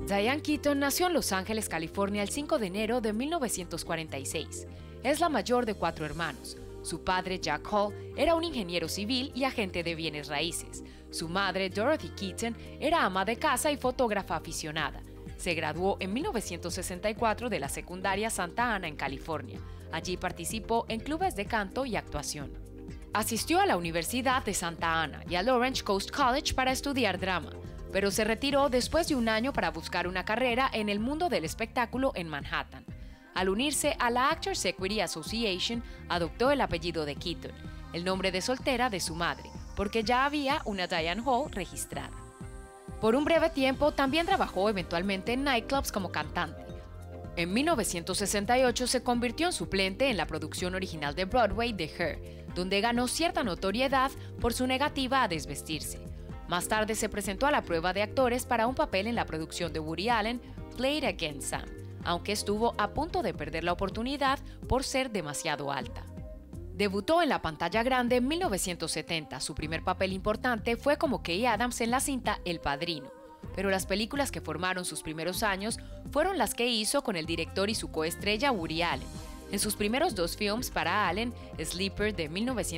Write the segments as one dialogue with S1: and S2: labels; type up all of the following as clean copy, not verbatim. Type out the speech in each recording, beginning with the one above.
S1: Diane Keaton nació en Los Ángeles, California, el 5 de enero de 1946. Es la mayor de 4 hermanos. Su padre, Jack Hall, era un ingeniero civil y agente de bienes raíces. Su madre, Dorothy Keaton, era ama de casa y fotógrafa aficionada. Se graduó en 1964 de la secundaria Santa Ana en California. Allí participó en clubes de canto y actuación. Asistió a la Universidad de Santa Ana y al Orange Coast College para estudiar drama, pero se retiró después de un año para buscar una carrera en el mundo del espectáculo en Manhattan. Al unirse a la Actors Equity Association, adoptó el apellido de Keaton, el nombre de soltera de su madre, porque ya había una Diane Hall registrada. Por un breve tiempo, también trabajó eventualmente en nightclubs como cantante. En 1968 se convirtió en suplente en la producción original de Broadway de Her, donde ganó cierta notoriedad por su negativa a desvestirse. Más tarde se presentó a la prueba de actores para un papel en la producción de Woody Allen, Play It Again, Sam, aunque estuvo a punto de perder la oportunidad por ser demasiado alta. Debutó en la pantalla grande en 1970. Su primer papel importante fue como Kay Adams en la cinta El Padrino, pero las películas que formaron sus primeros años fueron las que hizo con el director y su coestrella Woody Allen. En sus primeros 2 films para Allen, Sleeper de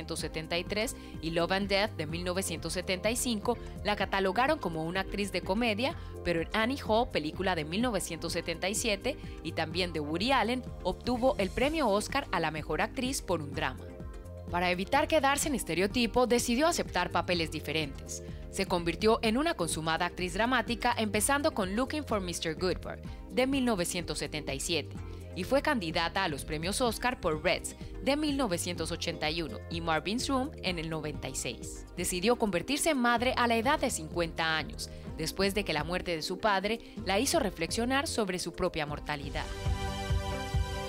S1: 1973 y Love and Death de 1975, la catalogaron como una actriz de comedia, pero en Annie Hall, película de 1977 y también de Woody Allen, obtuvo el premio Oscar a la mejor actriz por un drama. Para evitar quedarse en estereotipo, decidió aceptar papeles diferentes. Se convirtió en una consumada actriz dramática, empezando con Looking for Mr. Goodbar de 1977. Y fue candidata a los premios Oscar por Reds de 1981 y Marvin's Room en el 96. Decidió convertirse en madre a la edad de 50 años, después de que la muerte de su padre la hizo reflexionar sobre su propia mortalidad.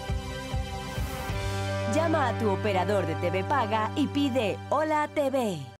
S2: Llama a tu operador de TV Paga y pide Hola TV.